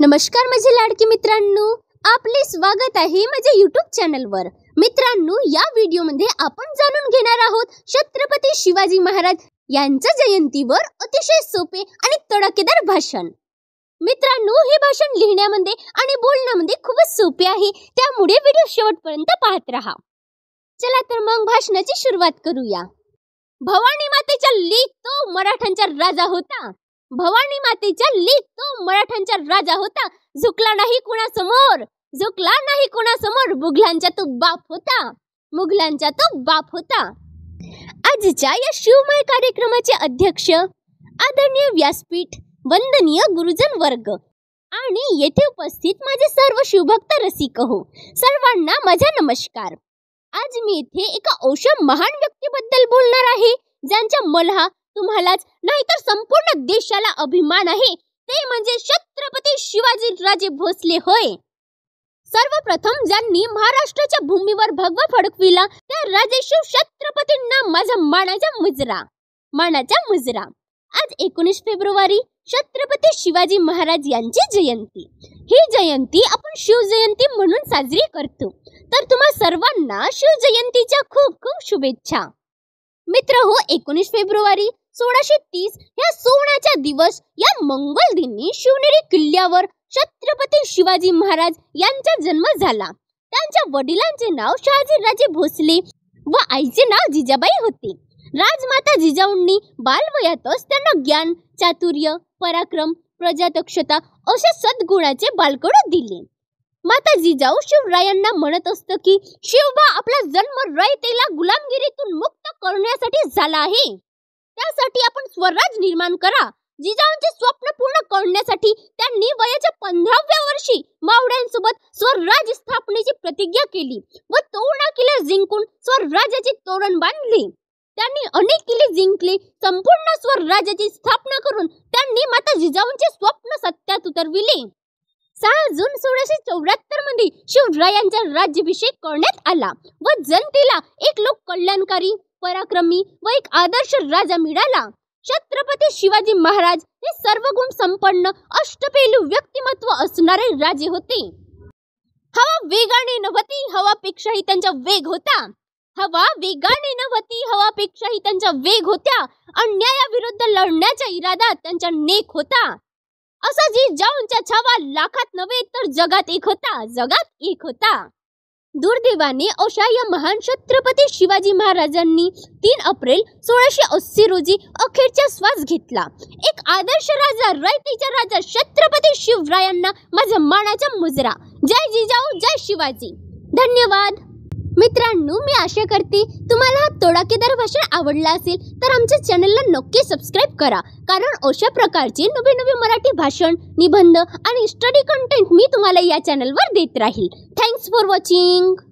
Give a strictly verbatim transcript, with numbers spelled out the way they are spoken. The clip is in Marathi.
नमस्कार माझे लाडके मित्रांनो, आपले स्वागत आहे माझ्या यूट्यूब चॅनलवर। मित्रांनो, या व्हिडिओमध्ये आपण जाणून घेणार आहोत छत्रपती शिवाजी महाराज यांच्या जयंतीवर अतिशय सोपे आणि तडकेदार भाषण। मित्रांनो, हे भाषण लिहिण्यामध्ये आणि बोलण्यामध्ये खूपच सोपे आहे, त्यामुळे व्हिडिओ शेवटपर्यंत पाहत रहा। चला तर मग भाषणाची सुरुवात करूया। भवानी मातेच्या लेक तो मराठ्यांचा राजा होता। भवानी मातेच्या लेक तो मराठ्यांचा राजा होता। झुकला नाही कोणासमोर, झुकला नाही कोणासमोर, मुघलांचा तो बाप होता, मुघलांचा तो बाप होता। आजच्या या शिवमय कार्यक्रमाचे अध्यक्ष आदरणीय व्यासपीठ, वंदनीय गुरुजन वर्ग आणि येथे उपस्थित माझे सर्व शिवभक्त रसिक हो, सर्वांना माझा नमस्कार। आज मी इथे एका औषध महान व्यक्तीबद्दल बोलणार आहे, ज्यांच्या मला तुम्हालाच नाही तर संपूर्ण देशाला अभिमान आहे, ते म्हणजे छत्रपती शिवाजी राजे भोसले होय। सर्वप्रथम ज्यांनी महाराष्ट्राच्या भूमीवर भगवा फडकविला त्या राजेशिव छत्रपतींना माझा मानाचा मुजरा, मानाचा मुजरा। आज एकोणीस फेब्रुवारी छत्रपती शिवाजी महाराज यांची जयंती। ही जयंती आपण शिवजयंती म्हणून साजरी करतो, तर तुम्हा सर्वांना शिवजयंतीच्या खूप खूप शुभेच्छा। मित्र हो, एकोणीस फेब्रुवारी सोळाशे तीस या सोमवारचा दिवस या मंगल दिनी शिवनेरी किल्ल्यावर छत्रपती शिवाजी महाराज यांचा जन्म झाला। त्यांच्या वडिलांचे नाव शहाजीराजे भोसले व आईचे नाव जिजाबाई होते। राजमाता जिजाऊंनी बालवयातच त्यांना ज्ञान, चातुर्य, पराक्रम, प्रजादक्षता असे सद्गुणाचे बालकडू दिले। माता जिजाऊ शिवरायांना म्हणत असत की शिवबा आपला जन्म रयतेला गुलामगिरीतून मुक्त करण्यासाठी झाला आहे, त्यासाठी आपण स्वराज निर्माण करा। जिजाऊंचे स्वप्न पूर्ण करण्यासाठी त्यांनी वयाच्या पंधराव्या वर्षी मावळ्यांसोबत स्वराज स्थापनेची प्रतिज्ञा केली व तोरणा किल्ला जिंकून स्वराज्याचे तोरण बांधले। त्यांनी अनेक किल्ले जिंकले। संपूर्ण स्वराज्याची स्थापना करून त्यांनी माता जिजाऊंचे स्वप्न सत्यात उतरविले। सहा जून सोळाशे चौऱ्याहत्तर मध्ये शिवरायांचा राज्याभिषेक करण्यात आला व जनतेला एक लोक कल्याणकारी, पराक्रमी व एक आदर्श राजा मिळाला। छत्रपती शिवाजी महाराज हे सर्वगुण संपन्न अष्टपैलू व्यक्तिमत्व असणारे राजे होते। हवा वेगाने नव्हती, हवापेक्षाही त्यांचा वेग होता। हवा वेगाने नव्हती, हवापेक्षाही त्यांचा वेग होता। अन्यायाविरुद्ध लढण्याचा इरादा त्यांचा नेक होता। असा जिजाऊंचा छावा लाखात नव्हे तर जगात एक होता, जगात एक होता। दुर्दैवाने अशा या महान छत्रपती शिवाजी महाराजांनी तीन एप्रिल सोळाशे अस्सी रोजी अखेरचा श्वास घेतला। एक आदर्श राजा, रयतेचा राजा छत्रपती शिवरायांना माझा मानाचा मुजरा। जय जिजाऊ, जय शिवाजी। धन्यवाद। मित्रांनो, मी आशा करते तुम्हाला हा तोडाकेदार भाषण आवडला असेल तर आमच्या चॅनलला नक्की सबस्क्राईब करा, कारण अशा प्रकारचे नवे नवे मराठी भाषण, निबंध आणि स्टडी कंटेंट मी तुम्हाला या चॅनलवर देत राहील। Thanks for watching.